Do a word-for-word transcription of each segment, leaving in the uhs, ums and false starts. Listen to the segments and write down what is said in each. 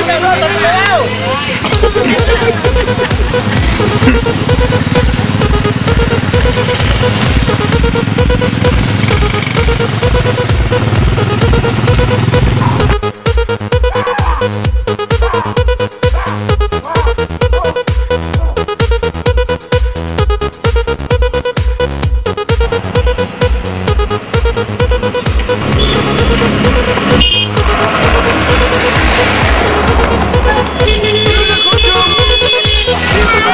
Bro,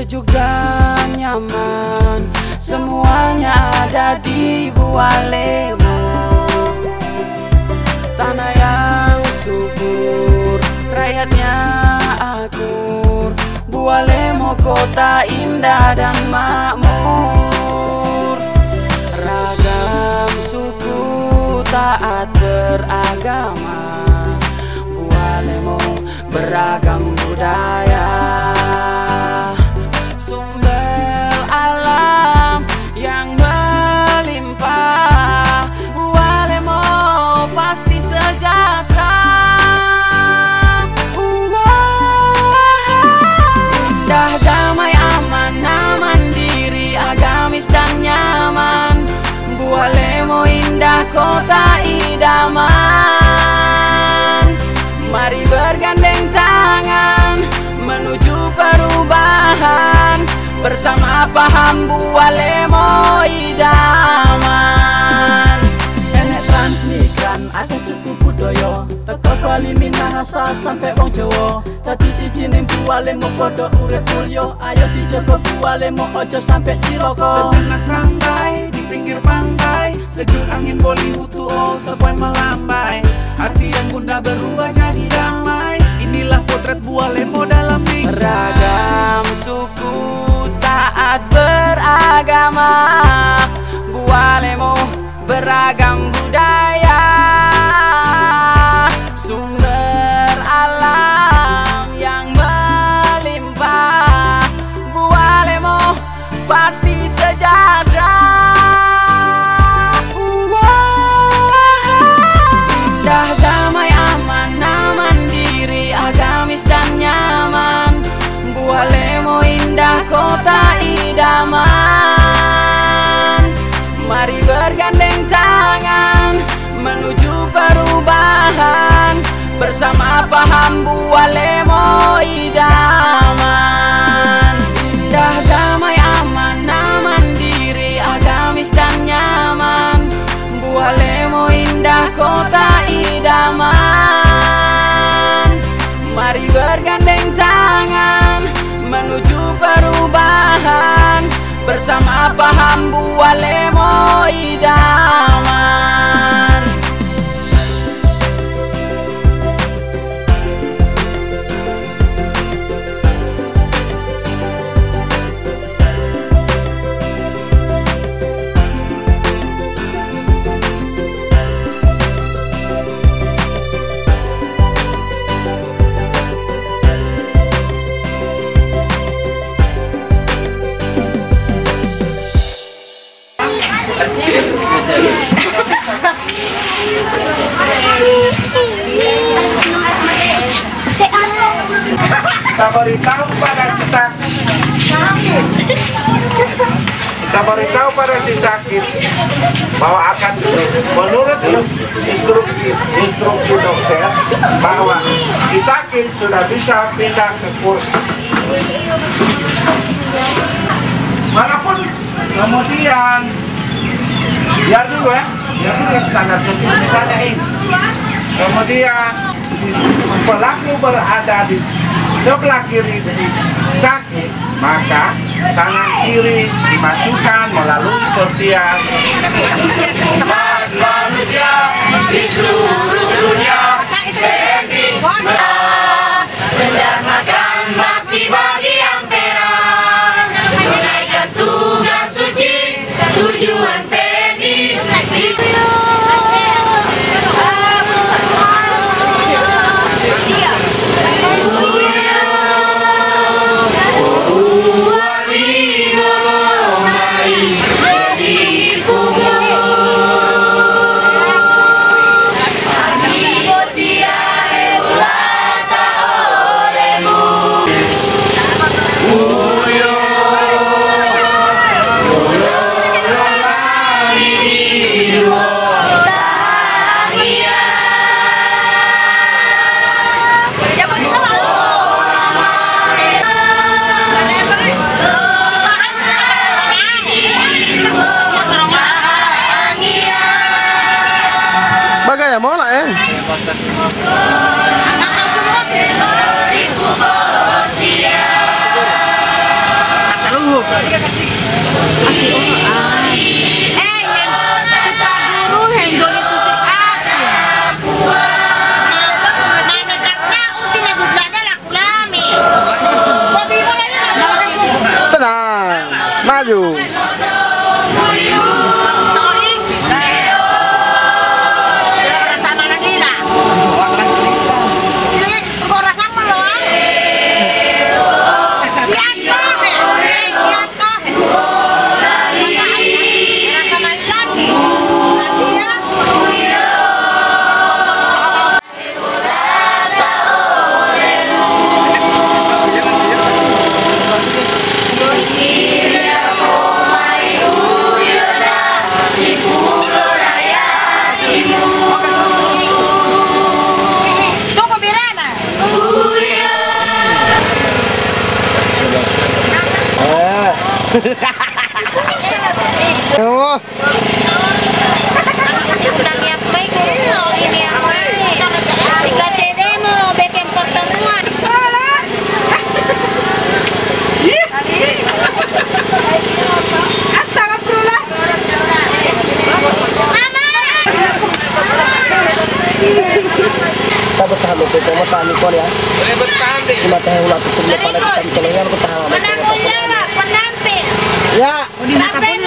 sejuk dan nyaman, semuanya ada di Bualemo. Tanah yang subur, rakyatnya akur. Bualemo kota indah dan makmur. Ragam suku taat beragama, Bualemo beragam budaya. Sumber alam yang melimpah, Bualemo pasti sejahtera. Indah, damai, aman, mandiri, agamis dan nyaman. Bualemo indah, kota idaman. Mari bergandeng tangan menuju perubahan, bersama paham Bualemo idaman. Enek transmigran, ada suku budaya, teko Bali, Minahasa sampai wong Jawa. Dadi siji ning Bualemo padha urip mulya. Ayo dijaga Bualemo ojo sampai cilaka. Sejenak santai di pinggir pantai, sejuk angin Bollywood oh sepoi melambai. Hati yang gundah berubah jadi damai. Inilah potret Bualemo dalam mimpi. Ragam suku taat beragama, Bualemo beragam budaya. Sumber alam yang melimpah, Bualemo pasti sejahtera. Indah, damai, aman, mandiri, agamis dan nyaman. Bualemo indah, kota idaman. Mari bergandeng tangan menuju perubahan, bersama paham Bualemo idaman. Indah, damai, aman, mandiri, agamis dan nyaman. Bualemo indah, kota idaman. Mari bergandeng tangan menuju perubahan, bersama paham Bualemo idaman. Kita beritahu pada si sakit. Kita beritahu pada si sakit bahwa akan menurut instruksi instruksi dokter bahwa si sakit sudah bisa pindah ke kursi. Walaupun kemudian ya dulu ya, ya dulu sangat penting misalnya ini. Kemudian si pelaku berada di sebelah kiri si sakit, maka tangan kiri dimasukkan melalui ketiak. Manusia di seluruh dunia Febi mendarmakan bakti bagi yang perang, menunaikan tugas suci tujuan Febi. Ani botia maju. Oh. Kita bertahan untuk pemetaan ikon ya. Bertahan deh. Cuma teh ulah tutup pada kita tolongnya bertahan. Penampilan, penampil. Ya.